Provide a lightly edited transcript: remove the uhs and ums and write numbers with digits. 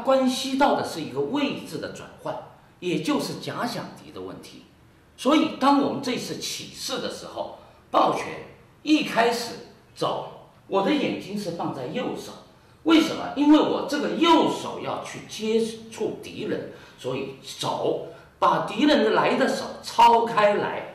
关系到的是一个位置的转换，也就是假想敌的问题。所以，当我们这次起势的时候，抱拳一开始走，我的眼睛是放在右手。为什么？因为我这个右手要去接触敌人，所以走，把敌人来的手抄开来，